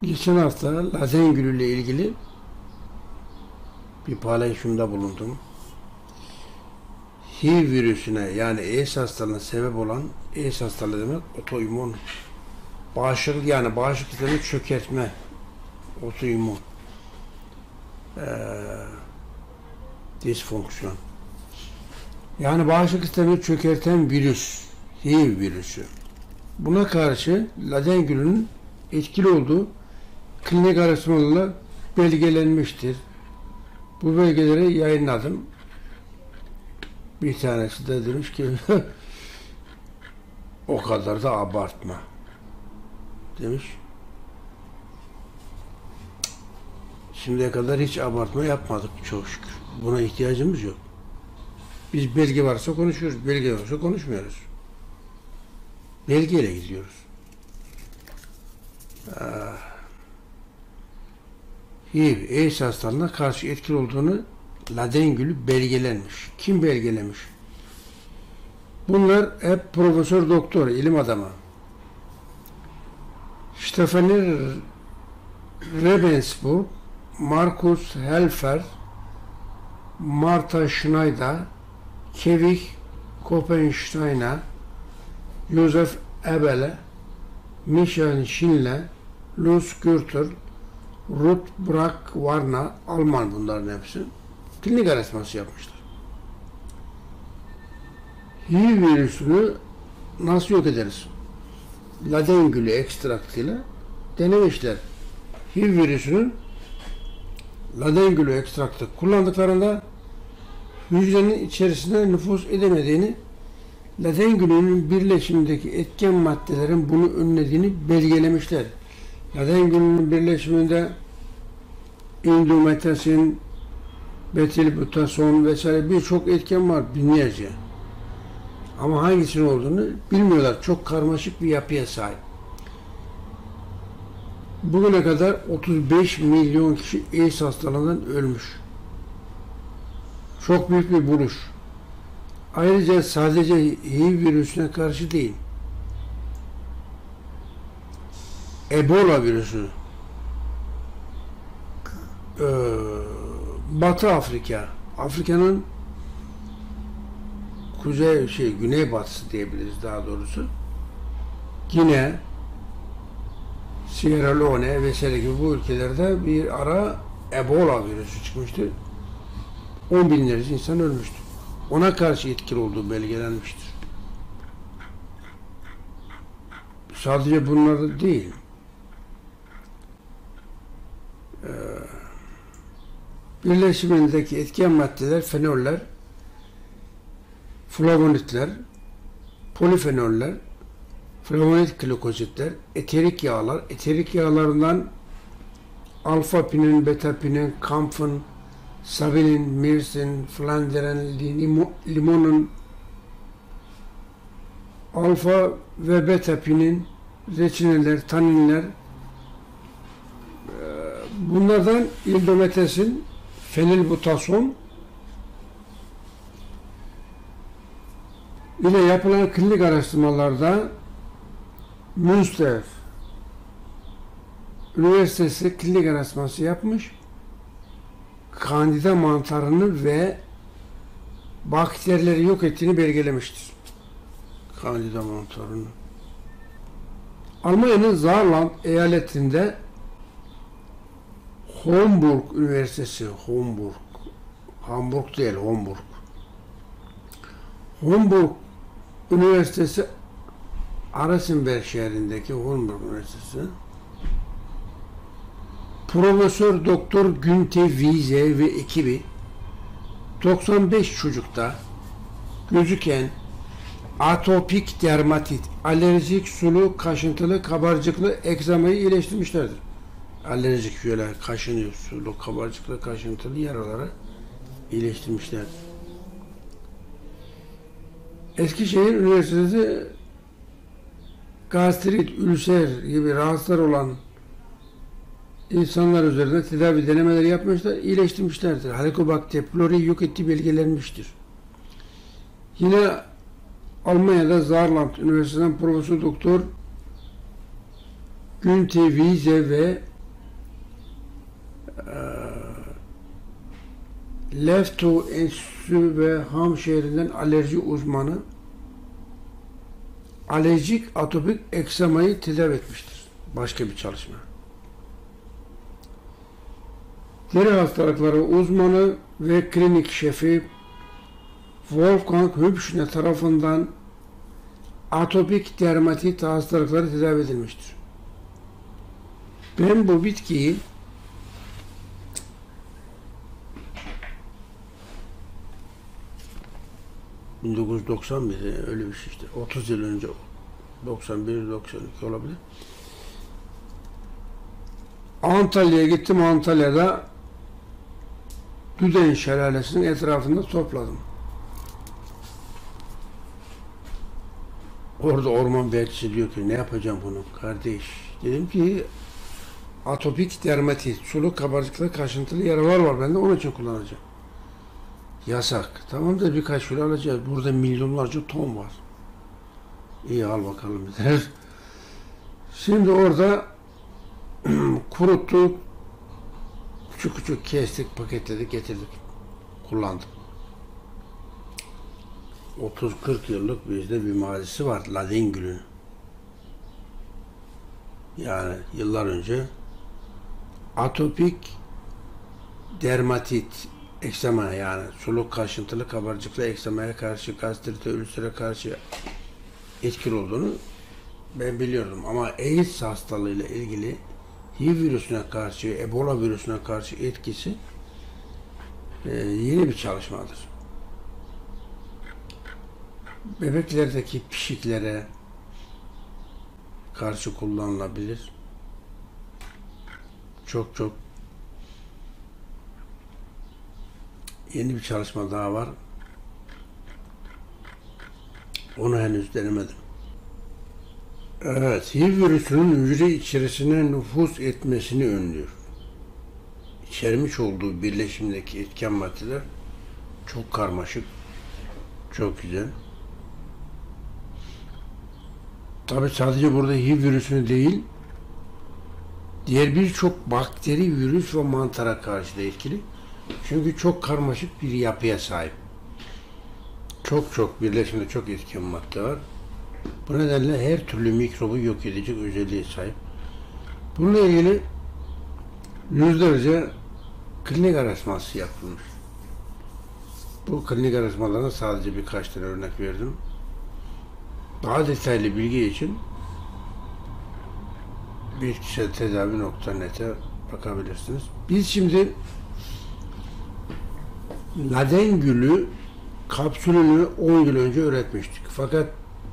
Geçen hafta Lazengül ile ilgili bir paylaşımda bulundum. HIV virüsüne yani AIDS hastalığına sebep olan AIDS hastalığı demek otoimmün bağışıklık yani bağışıklık sistemini çökertme otoimmün disfonksiyon. Yani bağışıklık sistemini çökerten virüs, HIV virüsü. Buna karşı Lazengül'ün etkili olduğu klinik araştırmalarla belgelenmiştir. Bu belgeleri yayınladım. Bir tanesi de demiş ki o kadar da abartma demiş. Şimdiye kadar hiç abartma yapmadık çok şükür. Buna ihtiyacımız yok. Biz belge varsa konuşuyoruz, belge varsa konuşmuyoruz. Belgeyle gidiyoruz. HIV, AIDS hastalığına karşı etkili olduğunu Lazengül belgelenmiş. Kim belgelemiş? Bunlar hep profesör doktor, ilim adamı. Stefan Rebensburg, Markus Helfer, Martha Schneider, Kevin Koppensteiner, Josef Ebele, Michael Schindler, Lutz Gürtel, Ruth Brack-Warner, Alman bunların hepsi. Klinik araştırması yapmışlar. HIV virüsünü nasıl yok ederiz? Lazengül ekstraktıyla denemişler. HIV virüsünün Lazengül ekstraktı kullandıklarında hücrenin içerisine nüfuz edemediğini, Lazengül'ün birleşimindeki etken maddelerin bunu önlediğini belgelemişler. Lazengül'ün birleşiminde indometasin, metilbutason vesaire birçok etken var, binlerce. Ama hangisinin olduğunu bilmiyorlar. Çok karmaşık bir yapıya sahip. Bugüne kadar 35 milyon kişi AIDS hastalığından ölmüş. Çok büyük bir buluş. Ayrıca sadece HIV virüsüne karşı değil, Ebola virüsü, Batı Afrika, Afrika'nın güneybatısı diyebiliriz daha doğrusu. Gine, Sierra Leone vesaire gibi bu ülkelerde bir ara Ebola virüsü çıkmıştı. 10 binlerce insan ölmüştü. Ona karşı etkili olduğu belgelenmiştir. Sadece bunlar değil. Birleşimindeki etken maddeler, fenoller, flavonitler, polifenoller, flavonit glikozitler, eterik yağlar, eterik yağlarından alfa-pinin, beta-pinin, kamfın, savinin, mirsin, flanderen, limonun, alfa ve beta-pinin, reçineler, taninler, bunlardan indometesin, fenilbutason ile yapılan klinik araştırmalarda Münster Üniversitesi klinik araştırması yapmış. Kandida mantarını ve bakterileri yok ettiğini belgelemiştir. Kandida mantarını. Almanya'nın Saarland eyaletinde Homburg Üniversitesi, Hamburg değil, Homburg Üniversitesi Arasenberg şehrindeki Homburg Üniversitesi Profesör Doktor Günther Wiese ve ekibi 95 çocukta gözüken atopik dermatit, alerjik sulu, kaşıntılı, kabarcıklı egzamayı iyileştirmişlerdir. Alerjik şöyle kaşınıyor, sulu, kabarcıklı, kaşıntılı yaraları iyileştirmişlerdir. Eskişehir Üniversitesi gastrit, ülser gibi rahatsızlar olan insanlar üzerinde tedavi denemeleri yapmışlar, iyileştirmişlerdir. Helicobacter pylori yok ettiği belgelenmiştir. Yine Almanya'da Saarland Üniversitesi'nden Profesör Doktor Günther Wiese ve Lefto Enstitüsü ve Hamşehir'den alerji uzmanı alerjik atopik eksemayı tedavi etmiştir. Başka bir çalışma. Deri hastalıkları uzmanı ve klinik şefi Wolfgang Hübschner tarafından atopik dermatit hastalıkları tedavi edilmiştir. Ben bu bitkiyi ...1991'de öyle bir şey işte. 30 yıl önce 91-92 olabilir. Antalya'ya gittim. Antalya'da Düden Şelalesi'nin etrafında topladım. Orada orman bekçisi diyor ki ne yapacağım bunu kardeş? Dedim ki atopik dermatit, suluk kabarcıklı kaşıntılı yaralar var bende, onun için kullanacağım. Yasak. Tamam da birkaç kilo alacağız. Burada milyonlarca ton var. İyi al bakalım der. Şimdi orada kuruttuk, küçük küçük kestik, paketledik, getirdik. Kullandım. 30-40 yıllık bizde bir mazisi var. Ladin gülü. Yani yıllar önce atopik dermatit, eksema yani soluk kaşıntılı kabarcıklı eksemaya karşı, gastrite, ülsere karşı etkili olduğunu ben biliyordum. Ama AIDS hastalığıyla ilgili HIV virüsüne karşı, Ebola virüsüne karşı etkisi yeni bir çalışmadır. Bebeklerdeki pişiklere karşı kullanılabilir. Çok yeni bir çalışma daha var. Onu henüz denemedim. Evet, HIV virüsünün hücre içerisine nüfuz etmesini önlüyor. İçermiş olduğu birleşimdeki etken maddeler çok karmaşık, çok güzel. Tabi sadece burada HIV virüsünü değil, diğer birçok bakteri, virüs ve mantara karşı da etkili. Çünkü çok karmaşık bir yapıya sahip. Çok birleşimde çok etken madde var. Bu nedenle her türlü mikrobu yok edecek özelliğe sahip. Bununla ilgili yüzlerce klinik araştırması yapılmış. Bu klinik araştırmalarına sadece birkaç tane örnek verdim. Daha detaylı bilgi için bitkiseltedavi.net'e bakabilirsiniz. Biz şimdi Ladin gülü kapsülünü 10 yıl önce üretmiştik. Fakat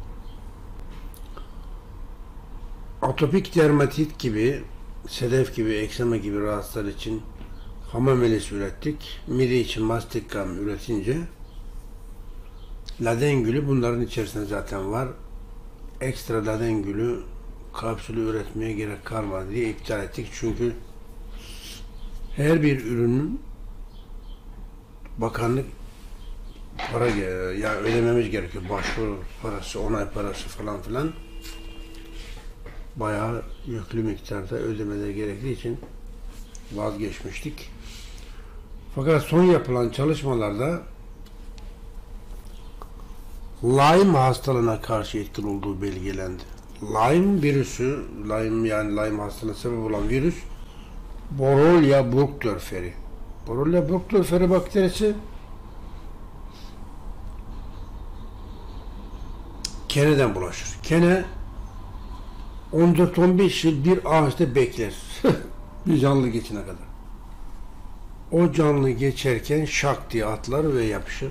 atopik dermatit gibi, sedef gibi, eksema gibi rahatsızlar için hamamelesi ürettik. Mide için mastikam üretince Ladin gülü bunların içerisinde zaten var. Ekstra Ladin gülü kapsülü üretmeye gerek kalmadı diye iptal ettik. Çünkü her bir ürünün bakanlık para ya ödememiz gerekiyor. Başvuru parası, onay parası falan filan. Bayağı yüklü miktarda ödemeleri gerektiği için vazgeçmiştik. Fakat son yapılan çalışmalarda Lyme hastalığına karşı etkili olduğu belgelendi. Lyme virüsü, Lyme hastalığına sebep olan virüs Borrelia burgdorferi. Borrelia burgdorferi bakterisi keneden bulaşır. Kene 14-15 yıl bir ağaçta bekler. Bir canlı geçene kadar. O canlı geçerken şak diye atlar ve yapışır.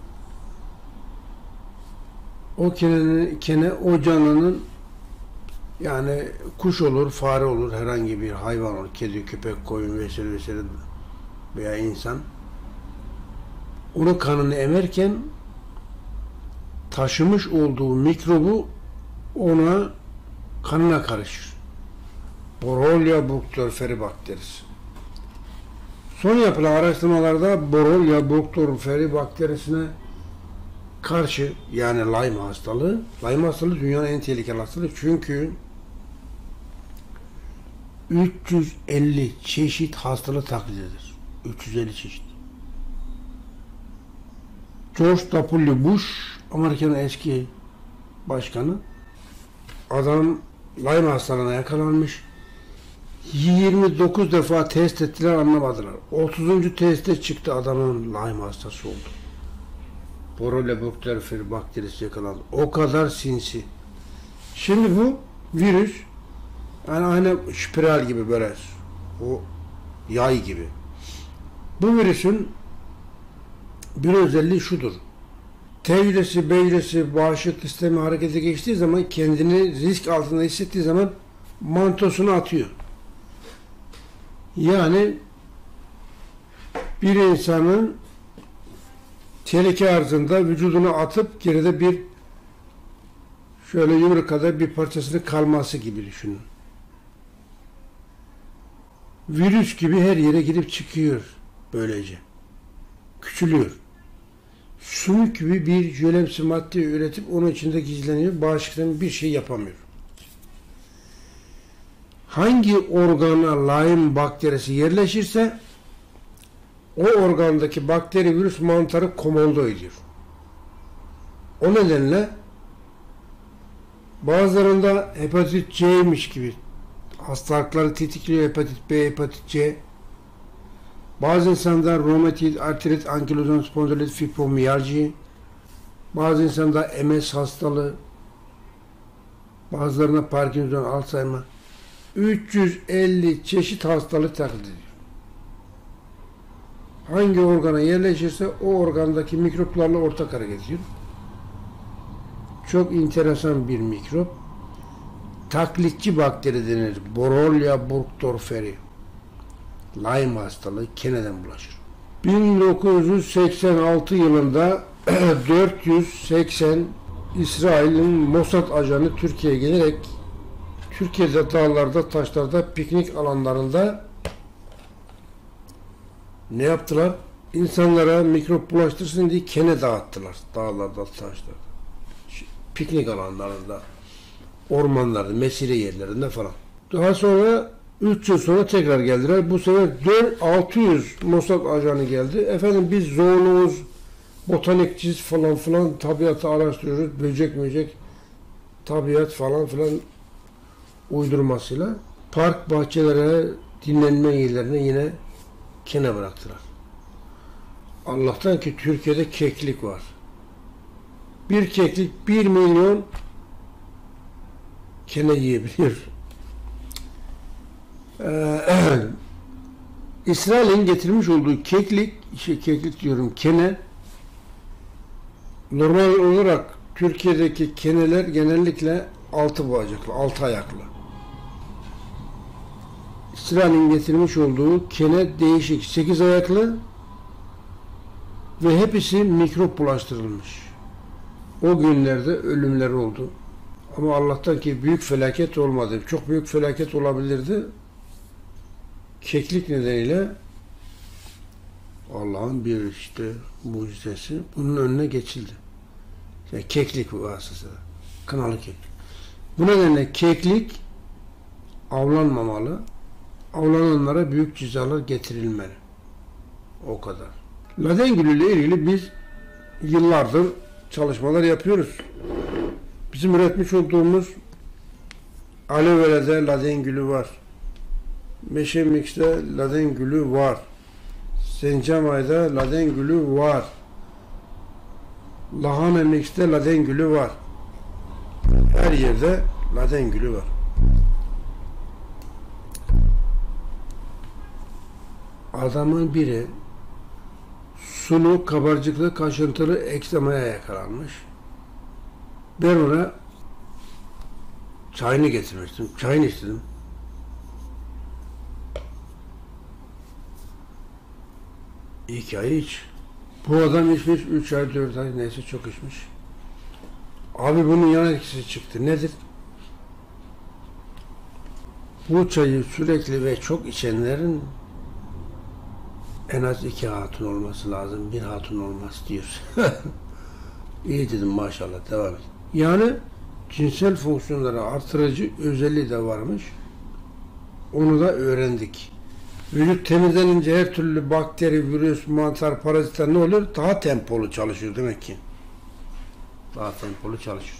O kene o canlının yani kuş olur, fare olur, herhangi bir hayvan olur, kedi, köpek, koyun vesaire veya insan. Onun kanını emerken taşımış olduğu mikrobu ona kanına karışır. Borrelia burgdorferi bakterisi. Son yapılan araştırmalarda Borrelia burgdorferi bakterisine karşı yani Lyme hastalığı dünyanın en tehlikeli hastalığı çünkü 350 çeşit hastalık taklit eder. 350 çeşit. George W. Bush, Amerika'nın eski başkanı, adam Lyme hastalığına yakalanmış. 29 defa test ettiler, anlamadılar. 30. testte çıktı, adamın Lyme hastası oldu. Borrelia bakterisi yakalandı. O kadar sinsi. Şimdi bu virüs yani aynı spiral gibi, böyle o yay gibi. Bu virüsün bir özelliği şudur. T hücresi, B hücresi, bağışıklık sistemi harekete geçtiği zaman, kendini risk altında hissettiği zaman mantosunu atıyor. Yani bir insanın tehlike arzında vücuduna atıp geride bir şöyle yumruk kadar bir parçasının kalması gibi düşünün. Virüs gibi her yere girip çıkıyor böylece. Küçülüyor. Sümük gibi bir jölemsi madde üretip onun içinde gizleniyor. Bağışıklık bir şey yapamıyor. Hangi organa Lyme bakterisi yerleşirse o organdaki bakteri, virüs, mantarı komando ediyor. O nedenle bazılarında hepatit C'ymiş gibi hastalıkları tetikliyor, hepatit B, hepatit C. Bazı insanda romatid, artrit, ankilozan spondilit, fibromiyalji. Bazı insanda MS hastalığı. Bazılarına Parkinson, Alzheimer. 350 çeşit hastalık taklit ediyor. Hangi organa yerleşirse o organdaki mikroplarla ortak hareket ediyor. Çok enteresan bir mikrop. Taklitçi bakteri denir. Borrelia burgdorferi. Lyme hastalığı keneden bulaşır. 1986 yılında 480 İsrail'in Mossad ajanı Türkiye'ye gelerek Türkiye'de dağlarda, taşlarda, piknik alanlarında ne yaptılar? İnsanlara mikrop bulaştırsın diye kene dağıttılar. Dağlarda, taşlarda. Piknik alanlarında, ormanlarda, mesire yerlerinde falan. Daha sonra 3 yıl sonra tekrar geldiler. Bu sefer 600 Mossad ajanı geldi. Efendim biz zoologuz, botanikçiyiz falan filan, tabiatı araştırıyoruz. Böcek, tabiat falan filan uydurmasıyla park, bahçelere, dinlenme yerlerine yine kene bıraktılar. Allah'tan ki Türkiye'de keklik var. Bir keklik 1 milyon kene yiyebilir. İsrail'in getirmiş olduğu keklik diyorum, kene, normal olarak Türkiye'deki keneler genellikle 6 bacaklı, 6 ayaklı. İsrail'in getirmiş olduğu kene değişik, 8 ayaklı ve hepsi mikrop bulaştırılmış. O günlerde ölümler oldu. Ama Allah'tan ki büyük felaket olmadı. Çok büyük felaket olabilirdi. Keklik nedeniyle Allah'ın bir mucizesi bunun önüne geçildi. Yani keklik vasıtasıyla. Kınalı keklik. Bu nedenle keklik avlanmamalı. Avlananlara büyük cezalar getirilmeli. O kadar. Ladengül ile ilgili biz yıllardır çalışmalar yapıyoruz. Bizim üretmiş olduğumuz aloe vera'da ladengülü var. Meşe mix'te ladengülü var. Sencamay'da ladengülü var. Lahana mix'te ladengülü var. Her yerde ladengülü var. Adamın biri sulu, kabarcıklı, kaşıntılı eksemaya yakalanmış. Ben ona çayını getirmiştim. Çayını istedim. İlk ayı iç. Bu adam içmiş 3 ay 4 ay neyse çok içmiş. Abi bunun yan etkisi çıktı. Nedir? Bu çayı sürekli ve çok içenlerin en az 2 hatun olması lazım. 1 hatun olmaz diyor. İyi dedim, maşallah, devam et. Yani cinsel fonksiyonları artırıcı özelliği de varmış. Onu da öğrendik. Vücut temizlenince her türlü bakteri, virüs, mantar, parazitler ne olur? Daha tempolu çalışıyor demek ki. Daha tempolu çalışıyor.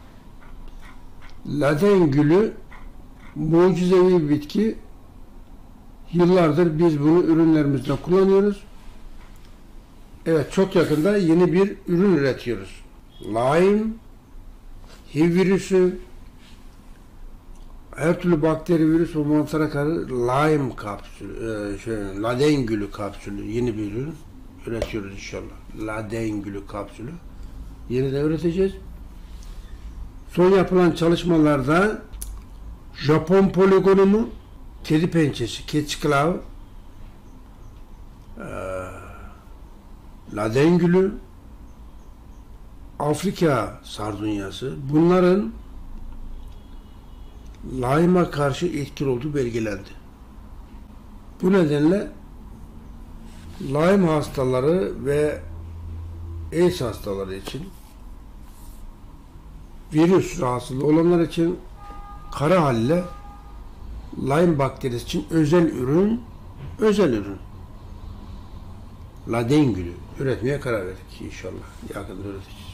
Laden gülü mucizevi bir bitki. Yıllardır biz bunu ürünlerimizde kullanıyoruz. Evet, çok yakında yeni bir ürün üretiyoruz. Lyme, HIV virüsü, her türlü bakteri, virüs ve mantara karşı Lyme kapsülü, Laden gülü kapsülü yeni bir ürün üretiyoruz inşallah. Laden gülü kapsülü. Yeni de üreteceğiz. Son yapılan çalışmalarda Japon poligonumu, kedi pençesi, cat's claw, Laden gülü, Afrika sardunyası, bunların Lyme'a karşı etkili olduğu belgelendi. Bu nedenle Lyme hastaları ve AIDS hastaları için, virüs rahatsızlığı olanlar için kara halle Lyme bakterisi için özel ürün Laden gülü üretmeye karar verdik inşallah. Yakında üreteceğiz.